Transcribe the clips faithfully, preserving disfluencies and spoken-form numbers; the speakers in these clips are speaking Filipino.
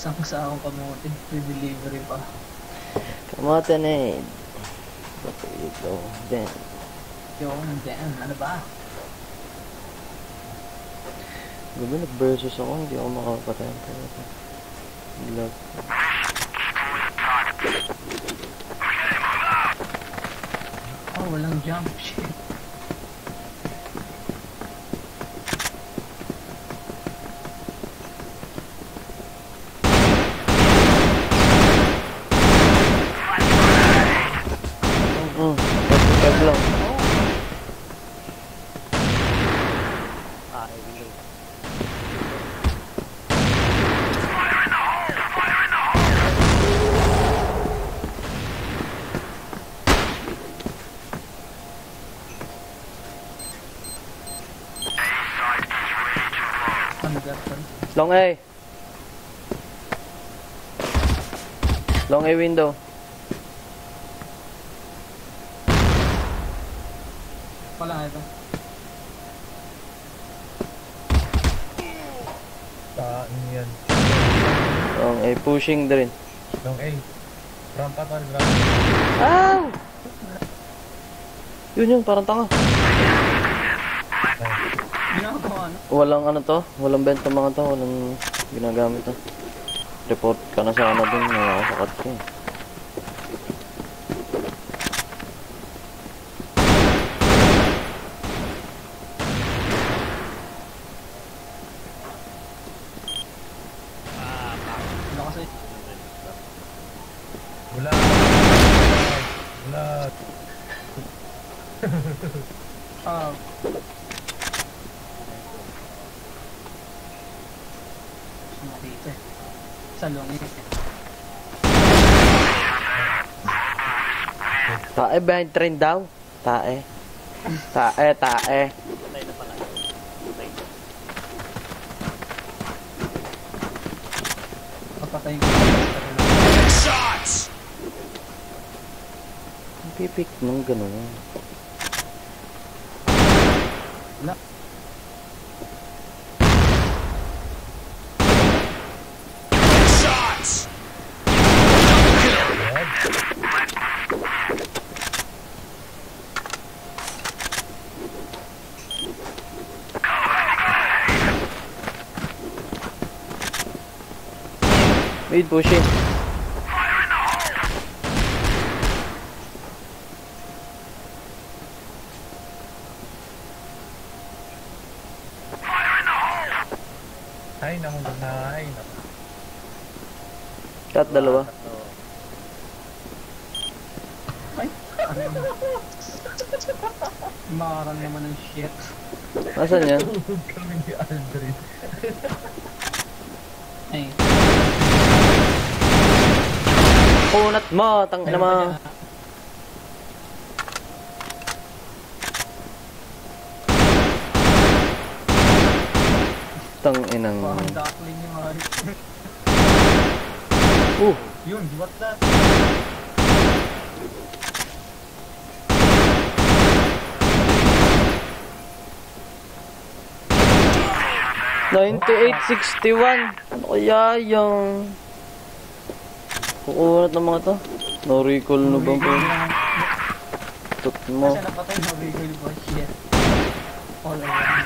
Isang sa akong kamote, free delivery pa. Kamote na eh. Ito, then. Yung, then, ano ba? Gabi nag-versus ako, hindi ako makapatay. Lag. Oh, walang jump, shit. Mm, pag lang. Ah, I will. Ano gapon? Long A. Long A window. Wala ito. Saan yan? Long A pushing din. Long A. Ramp up on ramp. Ah! Yun yun, parang tanga. Ginagawa ano? Walang ano to, walang benta mga to, walang ginagamit to. Report ka na sa ano din, nakakasakat ko eh. Ano kasi? Wala. Wala. Ah. Sumakita eh. Sa lungi. Tae behind train daw. Tae. Tae, tae. Patay na pala. Patay na. Papatayin ko. Shots! Pipik nung gano'n. Wala. Shots! Mid pushing. Ay, naku na. Ay, naku. Cut dalawa. Tatlo. Ay, ano yun? Makarang naman ng shit. Nasaan yan? Tulog kami ni Aldrin. Ay. Kunat mo, tang ina mo. Tang inang. Parang duckling yung hari. Uh, Yun, what that? ninety-eight sixty-one. Ano kaya yung kukunat ng mga to? No recall no bang po? Tut mo. Kasi napatay na recoil ko, shit. All around.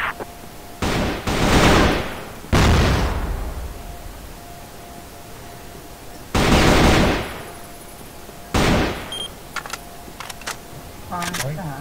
Ah, Oy. ito ha.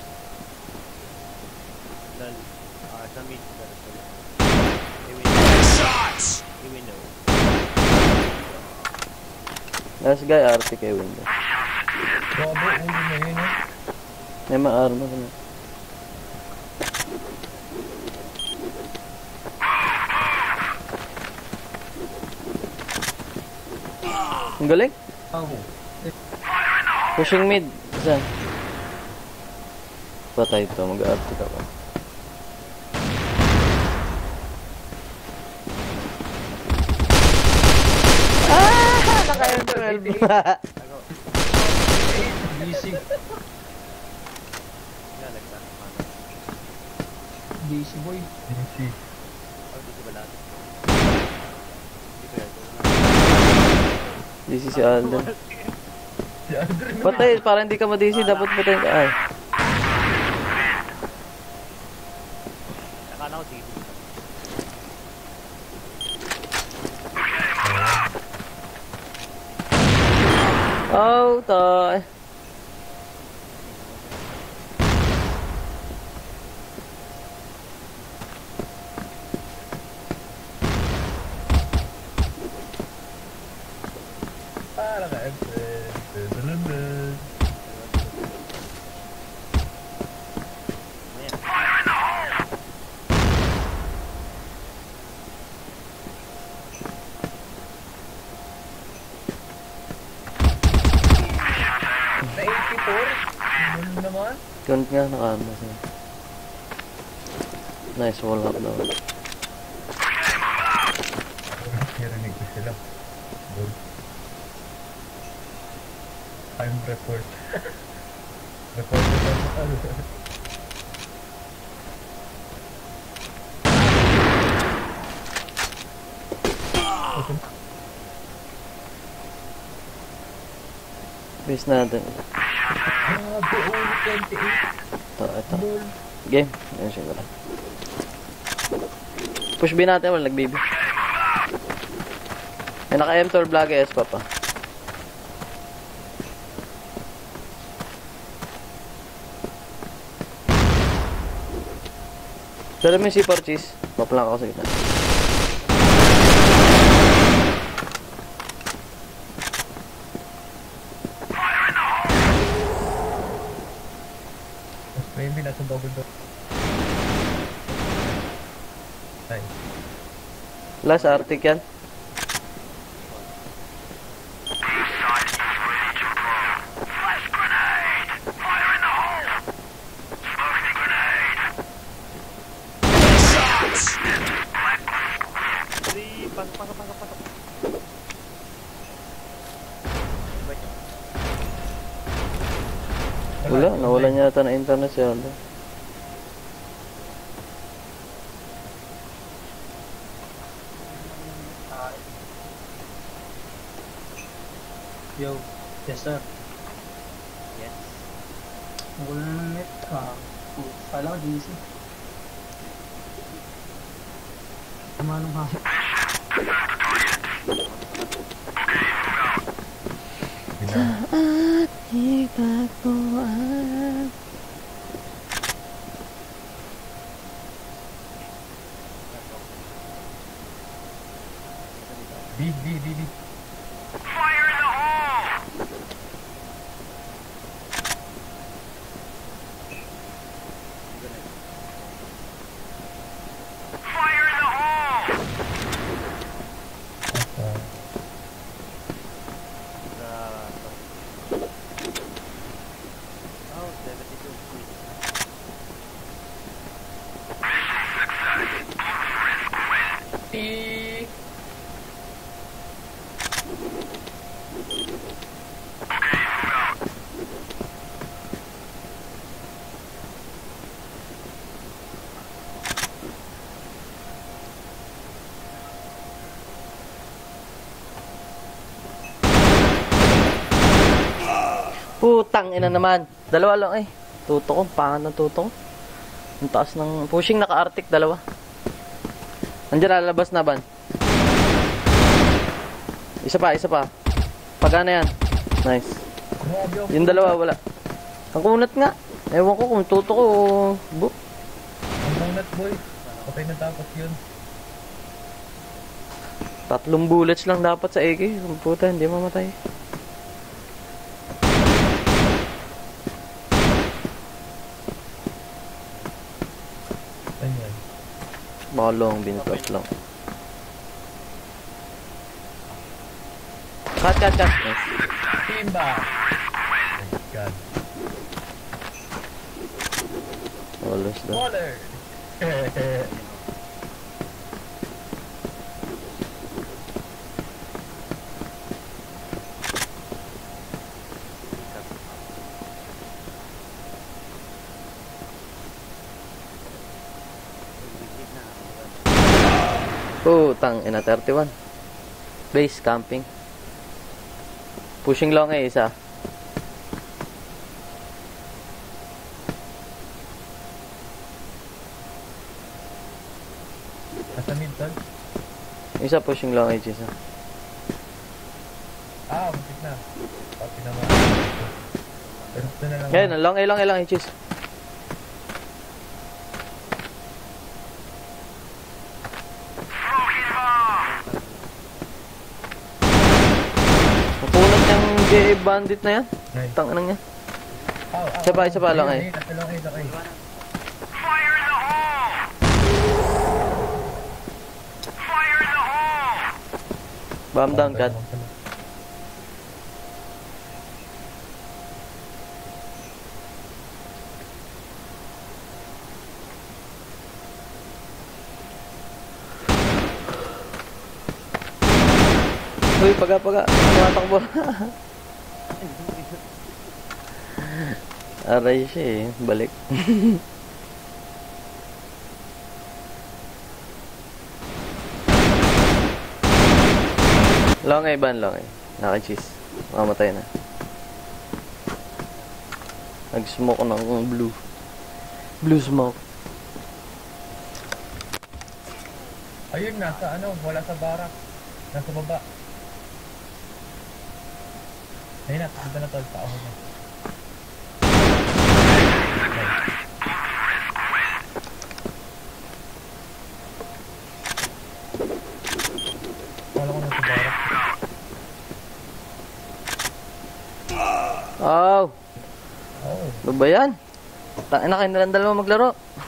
Dal. Ah, sa mid. Dal pala. Shots! I will know. Last guy R T K window. Bobo, ulo na yun eh. May ma-armor na. Ang galing. Oh. Pushing mid. Isa. Patay ito. Mag-R T ka pa. Ah! Naka-M twelve. Busy. Galag na. Busy boy. Easy. Oh, dito ba lahat? Dito yan. D C si Alden. Si Aldrin. Patay, para hindi ka ma-D C, dapat patay ka. Ay. Nakala ko dito. Oh, tay. Para ka, Efren. Dudulunod. Ayan. Na eighty-four? Ano naman? Count nga, naka-ano siya. Nice, wall up daw. Narinig ko sila. Good. I'm report. Report ko lang sa ano. Base natin. Grabe, ulit twenty-eight. Ito, ito. Lol. Game. Ayun siguro. Push B natin, wala nag-B B. May naka-M twelve vlog S pa pa. Dala mo yung C four cheese. Paplang ako sa gitna. Maybe nasa double door. Nice. Last Arctic yan. Three, pasok, pasok, pasok, pasok. Ba't yun? Wala, nawalan yata na internet siya. Yo, yes sir. Yes. Wala na ng net ka. Kala ko D C. Tama nung ha. At ipagpuan. B, B, B, B. Oh, seventy-two. E. Putang ina naman. Dalawa lang eh. Tuto ko, pangan ng tuto ko. Ang taas ng pushing naka-arctic, dalawa. Nandiyan lalabas na ban. Isa pa, isa pa. Pagana yan. Nice. Grabe ako. Yung dalawa wala. Ang kunat nga. Ewan ko kung tuto ko o bu. Ang bunat boy. Patay na tapos yun. Tatlong bullets lang dapat sa A K. Ang puta, hindi mamatay. Ayan. Baka long bintos lang. Cut, cut, cut. Nice. Timba. Oh my god. Walos daw. Waller. Putang ina thirty-one. Base camping. Pushing long eh, isa. Nasa mid tol. Isa pushing long edge, isa. Ah, muntik na. Pati naman. Pero ito na lang. Ngayon, long A, long A, long edges. Napunod niyang J A bandit na yan. Nice. Tang anong yan. Aw, aw, Isa pa, aw. isa pa lang Ayun, eh. ayun, nasa long A, long A. Fire in the hole! Fire in the hole! Bomb down, cut. Uy, paga, paga. Tumatakbo. Aray siya eh. Balik. Long A, ban, long A. Naka-cheese. Makamatay na. Nag-smoke ng blue. Blue smoke. Ayun, nasa ano, wala sa barak. Nasa baba. Ayun na, dito na tol, paahon na. Wala ko nasa barak. Oh! Oo. Ano ba yan? Tangin na kayo nalang dalawa maglaro.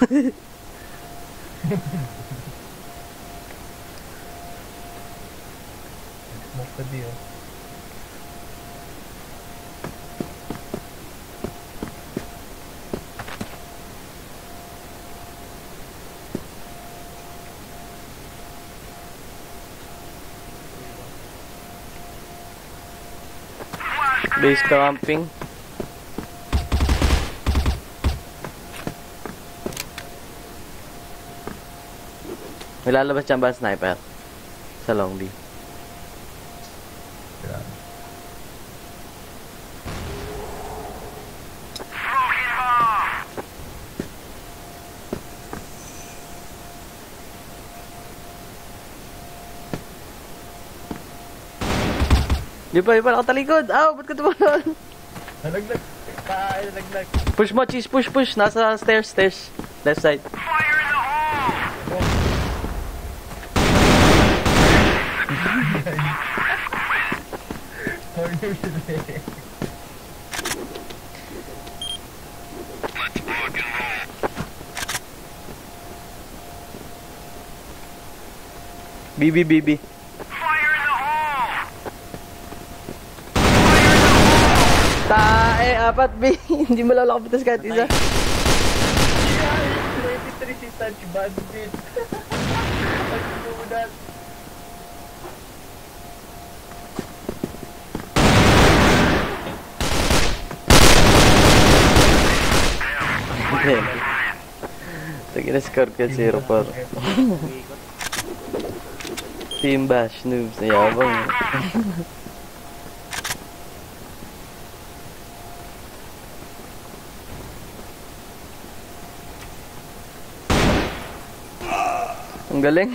Smoke ka di oh. Base camping. May lalabas dyan ba ang sniper? Sa long B. Grabe. Smoking bomb! Di pa, di pa nakatalikod. Aw, ba't ka tumalon? Nalaglag. Tayo, nalaglag. Push mo, cheese, push, push. Nasa stairs, stairs. Left side. Fire in the hole! Corner sila eh. Let's rock and roll! B B, B B. Fire in the hole! Tae, apat B. Hindi mo lalakapitas kahit isa. twenty-three si Touch Bandit. Pagsunan. Sige na score ka zero four. Team Bash noobs na yabang. Ang galing.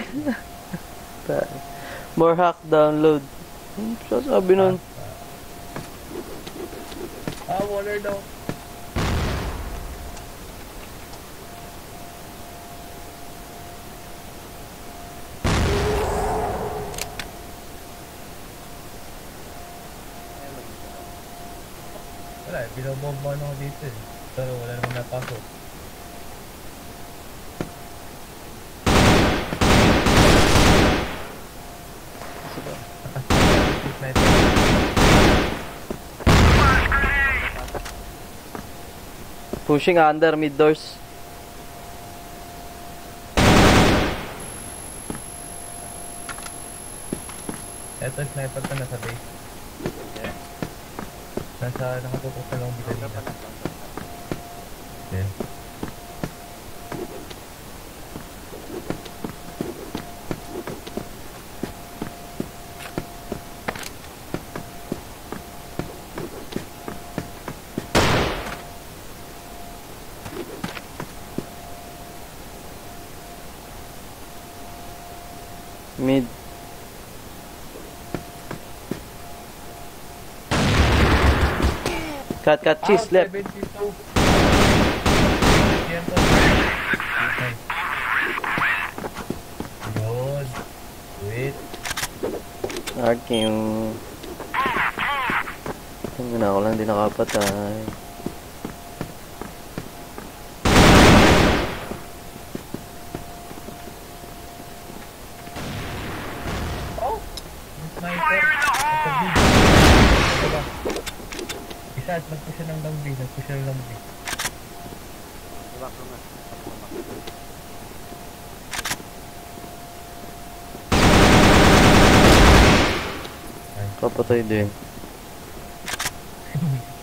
More hack download. Ano sasabi nun? Ah, waller daw. Wala eh, binobomba na ako dito eh. Pero wala naman napasok. Sniper. Pushing under mid doors. Eto, sniper ka nasa base. Yeah. Nasa nakatutok sa long Counter bilay pa nila. lang, counter pa. Okay. Mid. Cut, cut, cheese, left. seventy-two. Yan to. Yun. Wait. Ark yung... Tingnan na ako lang, di nakapatay. Oh! Yung sniper. Kapag Ito ba? Isa at nagpush siya ng lang B. Nagpush siya ng lang B. Diba, lungan. Kapatay din.